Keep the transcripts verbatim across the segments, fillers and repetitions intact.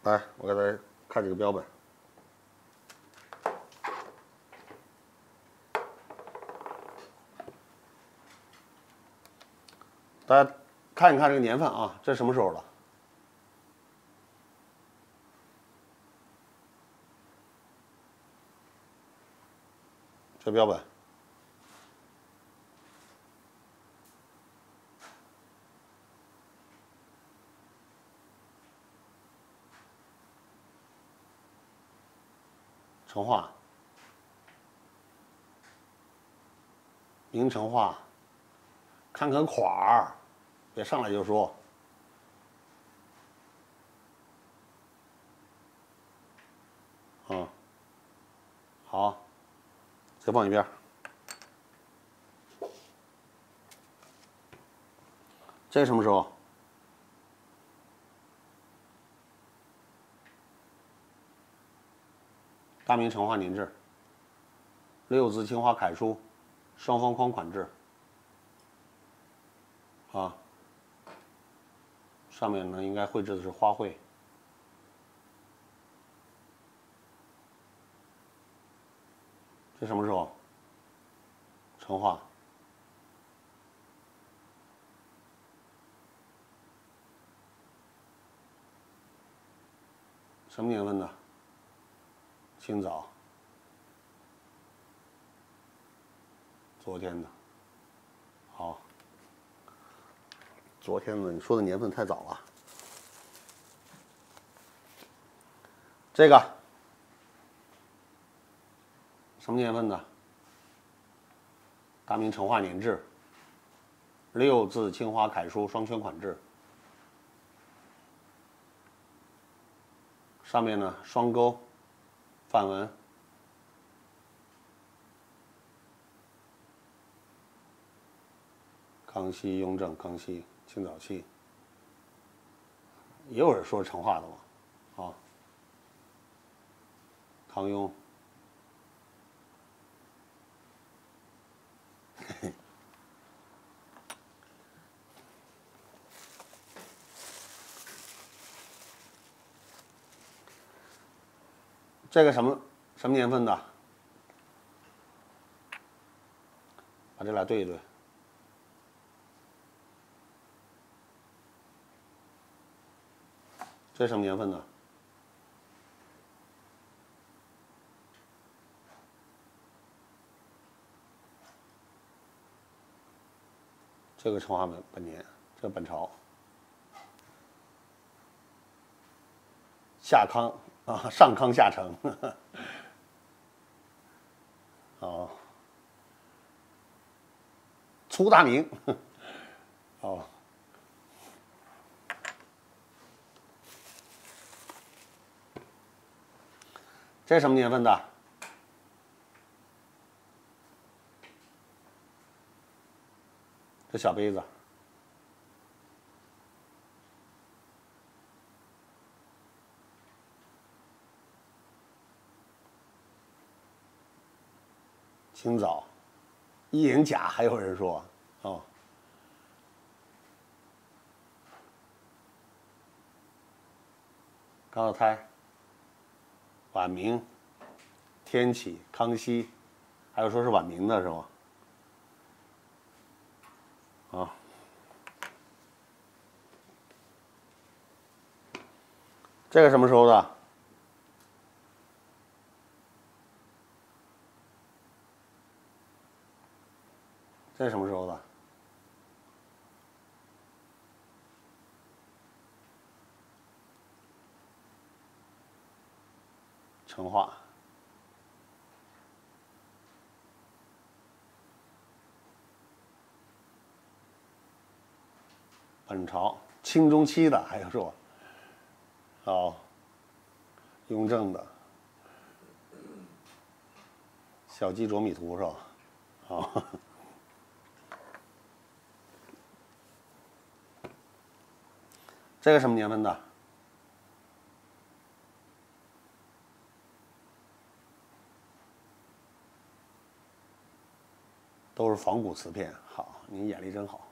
来，我给大家看几个标本。大家看一看这个年份啊，这什么时候的？这标本。成化，明成化，看看款儿，别上来就说。嗯，好，再放一边。这是什么时候？大明成化年制，六字青花楷书，双方框款制。啊，上面呢应该绘制的是花卉。这什么时候？成化。什么年份的？清早。昨天的。好。昨天的，你说的年份太早了。这个什么年份的？大明成化年制，六字青花楷书双圈款制。上面呢双钩范文。康熙、雍正、康熙、清早期。也有人说成化的嘛，啊，康雍。这个什么什么年份的？把这俩对一对。这什么年份的？这个成化本本年，这本朝。下康啊，上康下承。哦。粗大明。哦。这什么年份的？这小杯子。清早。一人甲还有人说哦。高道胎。晚明。天启、康熙，还有说是晚明的是吗？啊。这个什么时候的？这是什么时候的？成化。本朝清中期的，还有说，哦，雍正的，小鸡啄米图是吧？哦。这个什么年份的？都是仿古瓷片，好，您眼力真好。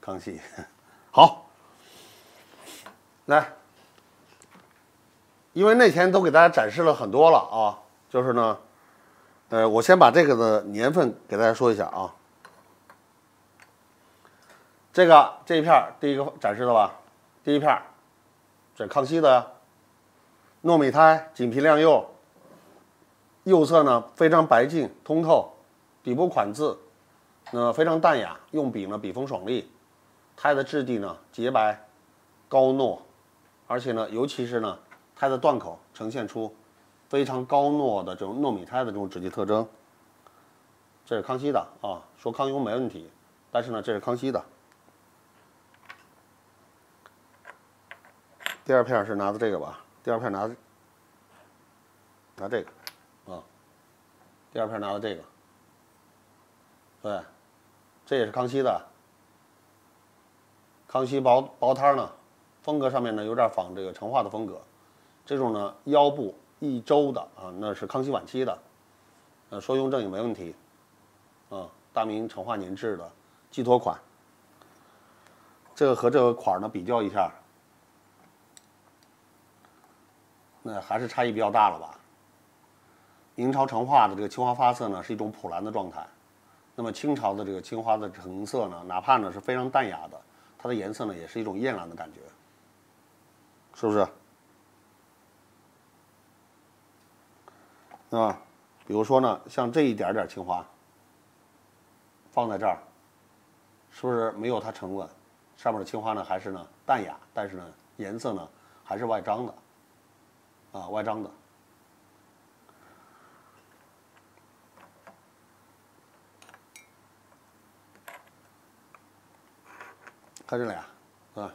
康熙。好，来，因为那天都给大家展示了很多了啊，就是呢，呃，我先把这个的年份给大家说一下啊。这个这一片第一个展示的吧，第一片，这康熙的糯米胎，锦皮亮釉，釉色呢非常白净通透，底部款字，呃非常淡雅，用笔呢笔锋爽利，胎的质地呢洁白高糯，而且呢尤其是呢胎的断口呈现出非常高糯的这种糯米胎的这种质地特征。这是康熙的啊，说康雍没问题，但是呢这是康熙的。第二片是拿的这个吧，第二片拿的拿这个啊，第二片拿的这个，对，这也是康熙的。康熙薄薄胎呢，风格上面呢有点仿这个成化的风格，这种呢腰部一周的啊，那是康熙晚期的，呃，说雍正也没问题，啊，大明成化年制的寄托款。这个和这个款呢比较一下。那还是差异比较大了吧？明朝成化的这个青花发色呢是一种普蓝的状态，那么清朝的这个青花的成色呢，哪怕呢是非常淡雅的，它的颜色呢也是一种艳蓝的感觉，是不是？啊，比如说呢，像这一点点青花放在这儿，是不是没有它沉稳？上面的青花呢还是呢淡雅，但是呢颜色呢还是外张的。啊，外张的。看这俩，啊，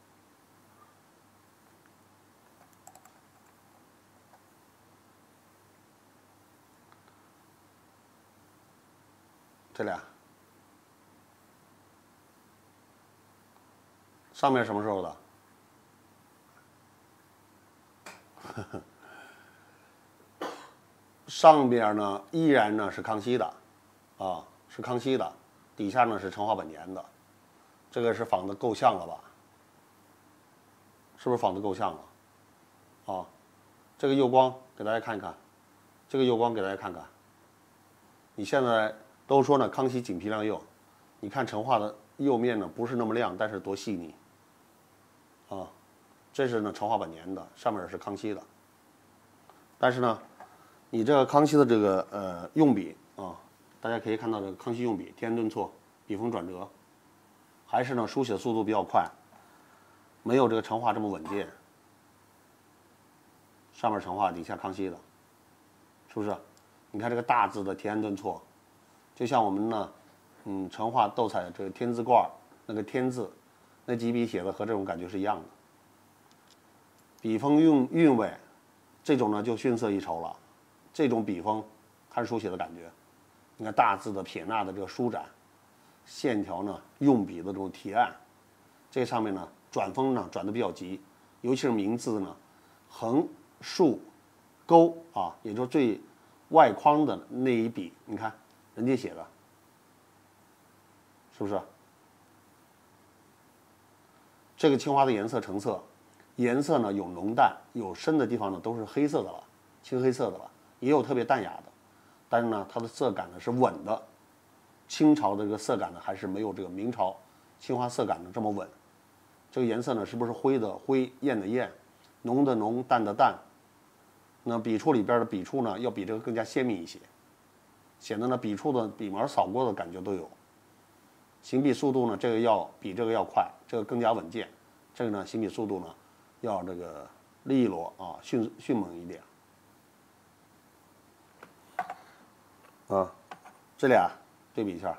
这俩，上面什么时候的？上边呢依然呢是康熙的，啊，是康熙的，底下呢是成化本年的，这个是仿的够像了吧？是不是仿的够像了？啊，这个釉光给大家看一看，这个釉光给大家看看。你现在都说呢康熙锦皮亮釉，你看成化的釉面呢不是那么亮，但是多细腻，啊，这是呢成化本年的，上面是康熙的，但是呢。你这个康熙的这个呃用笔啊，大家可以看到这个康熙用笔天然顿挫，笔锋转折，还是呢书写速度比较快，没有这个成化这么稳健。上面成化，底下康熙的，是不是？你看这个大字的天然顿挫，就像我们呢，嗯，成化斗彩这个天字罐那个天字，那几笔写的和这种感觉是一样的。笔锋韵韵味，这种呢就逊色一筹了。这种笔锋，看书写的感觉，你看大字的撇捺的这个舒展，线条呢用笔的这种提按，这上面呢转锋呢转的比较急，尤其是明字呢，横竖勾啊，也就是最外框的那一笔，你看人家写的，是不是？这个青花的颜色成色，颜色呢有浓淡，有深的地方呢都是黑色的了，青黑色的了。也有特别淡雅的，但是呢，它的色感呢是稳的。清朝的这个色感呢，还是没有这个明朝青花色感的这么稳。这个颜色呢，是不是灰的灰，艳的艳，浓的浓，淡的淡？那笔触里边的笔触呢，要比这个更加鲜明一些，显得呢笔触的笔毛扫过的感觉都有。行笔速度呢，这个要比这个要快，这个更加稳健。这个呢，行笔速度呢，要这个利落啊，迅迅猛一点。啊，这俩对比一下，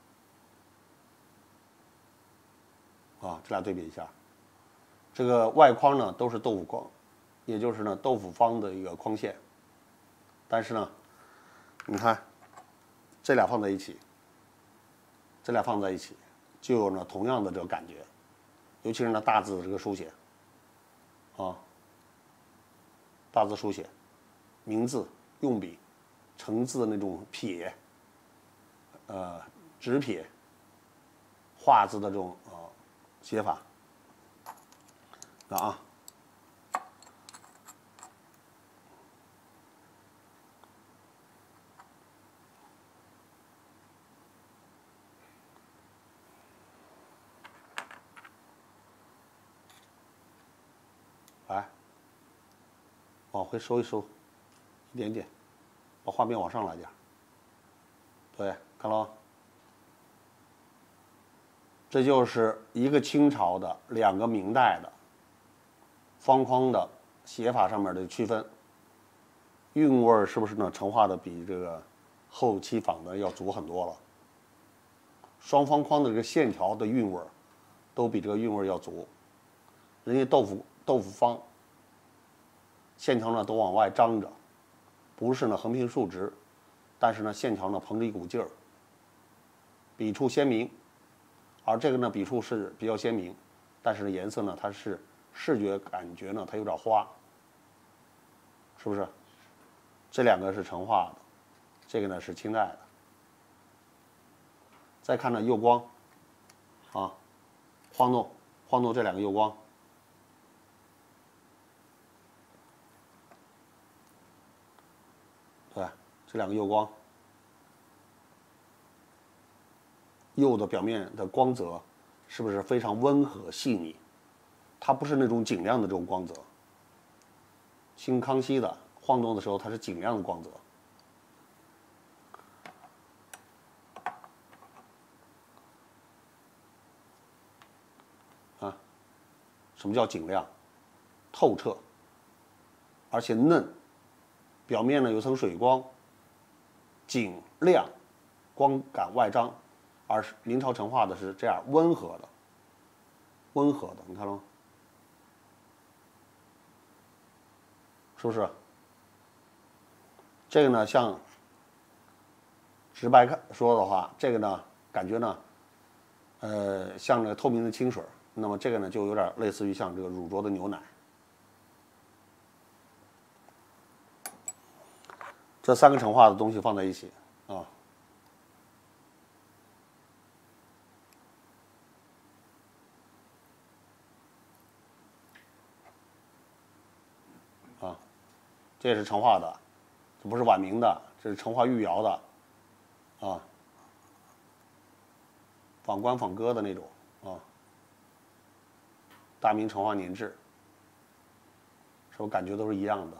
啊，这俩对比一下，这个外框呢都是豆腐框，也就是呢豆腐方的一个框线，但是呢，你看这俩放在一起，这俩放在一起，就有呢同样的这个感觉，尤其是呢大字的这个书写，啊，大字书写，明字用笔。成字的那种撇，呃，直撇， 画字的这种呃写法。啊，来，往回收一收，一点点，把画面往上来点。对，看了吗？这就是一个清朝的，两个明代的方框的写法上面的区分。韵味是不是呢？成画的比这个后期仿的要足很多了。双方框的这个线条的韵味都比这个韵味要足。人家豆腐豆腐方线条呢都往外张着，不是呢横平竖直，但是呢线条呢膨着一股劲儿，笔触鲜明。而这个呢笔触是比较鲜明，但是呢颜色呢它是视觉感觉呢它有点花，是不是？这两个是成画的，这个呢是清代的。再看呢釉光，啊，晃动晃动这两个釉光。对，这两个釉光，釉的表面的光泽是不是非常温和细腻？它不是那种尽亮的这种光泽。新康熙的晃动的时候，它是尽亮的光泽。啊，什么叫尽亮？透彻，而且嫩。表面呢有层水光，尽亮，光感外张，而明朝成画的是这样温和的，温和的，你看了吗？是不是？这个呢，像直白看说的话，这个呢，感觉呢，呃，像这个透明的清水，那么这个呢，就有点类似于像这个乳浊的牛奶。这三个成画的东西放在一起啊，啊，这也是成画的，这不是晚明的，这是成画御窑的，啊，仿官仿歌的那种啊，大明成画年制，是不是感觉都是一样的？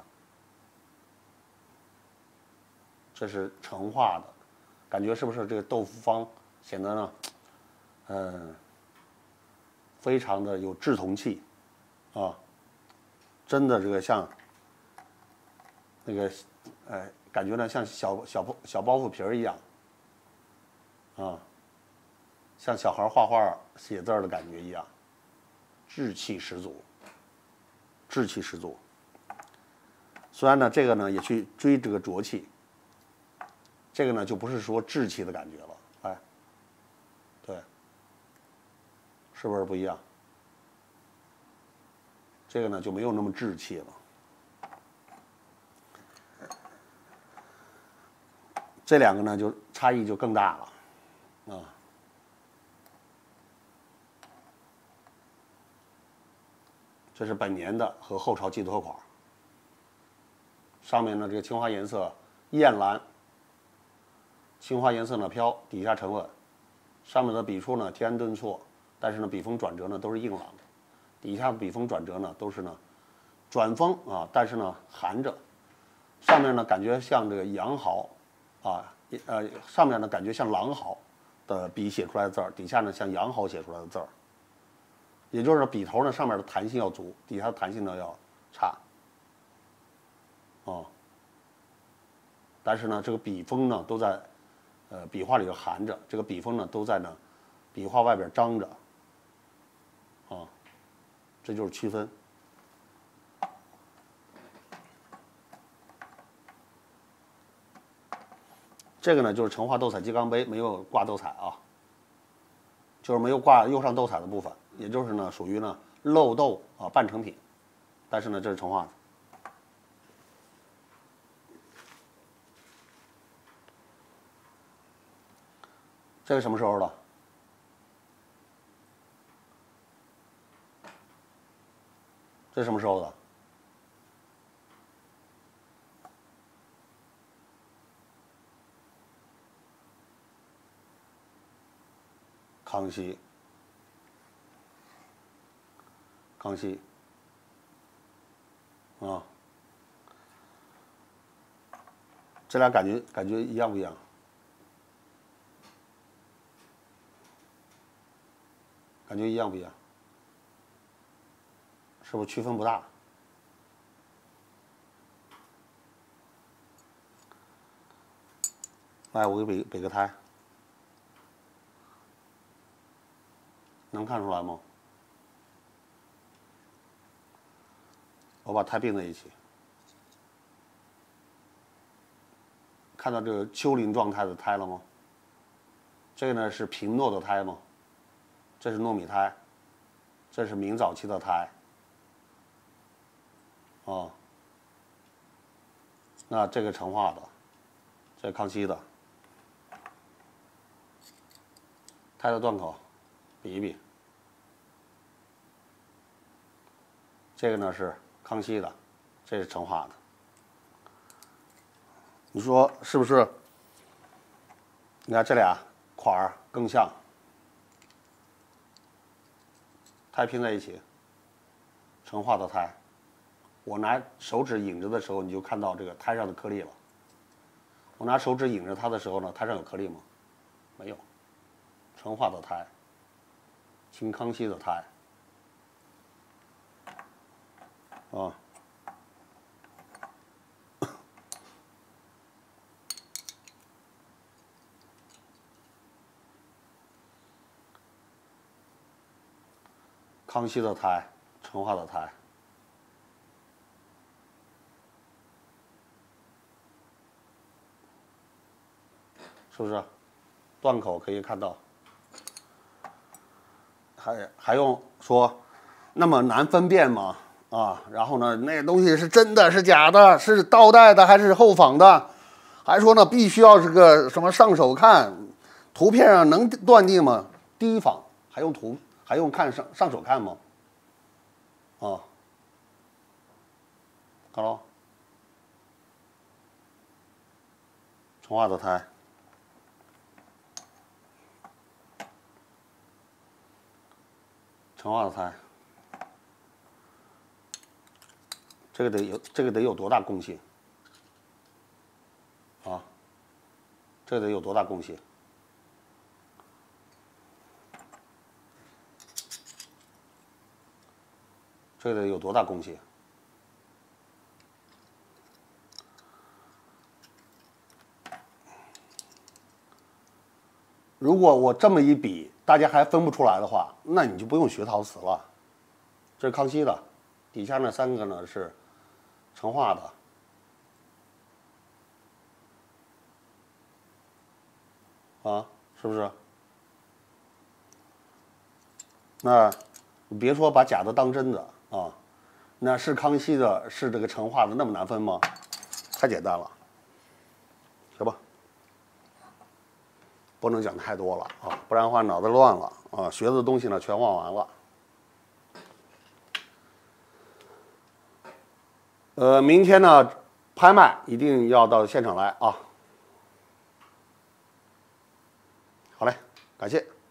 这是成画的，感觉是不是这个豆腐方显得呢，嗯，非常的有志同气，啊，真的这个像那个，哎，感觉呢像小小包小包袱皮儿一样，啊，像小孩画画写字的感觉一样，志气十足，志气十足。虽然呢，这个呢也去追这个浊气。这个呢就不是说稚气的感觉了，哎，对，是不是不一样？这个呢就没有那么稚气了。这两个呢就差异就更大了，啊。这是本年的和后朝寄托款，上面呢这个青花颜色艳蓝。青花颜色呢飘，底下沉稳，上面的笔触呢天安顿挫，但是呢笔锋转折呢都是硬朗的，底下的笔锋转折呢都是呢转锋啊，但是呢含着，上面呢感觉像这个羊毫啊，呃上面呢感觉像狼毫的笔写出来的字儿，底下呢像羊毫写出来的字儿，也就是笔头呢上面的弹性要足，底下的弹性呢要差，哦，但是呢这个笔锋呢都在。呃，笔画里头含着，这个笔锋呢都在呢，笔画外边张着，啊，这就是区分。这个呢就是成画斗彩鸡缸杯，没有挂斗彩啊，就是没有挂釉上斗彩的部分，也就是呢属于呢漏斗啊半成品，但是呢这是成画的。这个什么时候的？ 这是什么时候的？康熙，康熙，啊，这俩感觉感觉一样不一样？感觉一样不一样？是不是区分不大？来，我给比比个胎，能看出来吗？我把胎并在一起，看到这个丘陵状态的胎了吗？这个呢是平糯的胎吗？这是糯米胎，这是明早期的胎。哦，那这个成化的，这康熙的，胎的断口，比一比。这个呢是康熙的，这是成化的。你说是不是？你看这俩款儿更像，胎拼在一起，成化的胎。我拿手指引着的时候，你就看到这个胎上的颗粒了。我拿手指引着它的时候呢，胎上有颗粒吗？没有。成化的胎，清康熙的胎，啊，康熙的胎，成化的胎。是不是？断口可以看到，还还用说那么难分辨吗？啊，然后呢，那东西是真的是假的，是倒带的还是后仿的？还说呢，必须要这个什么上手看，图片上能断定吗？低仿还用图还用看上上手看吗？啊，看喽，成化的胎。成化的胎，这个得有这个得有多大共性啊？这个得有多大共性？这个得有多大共性？如果我这么一比，大家还分不出来的话，那你就不用学陶瓷了。这是康熙的，底下那三个呢是成化的。啊，是不是？那你别说把假的当真的啊，那是康熙的，是这个成化的，那么难分吗？太简单了，行吧？不能讲太多了啊，不然的话脑子乱了啊，学的东西呢全忘完了。呃，明天呢拍卖一定要到现场来啊。好嘞，感谢。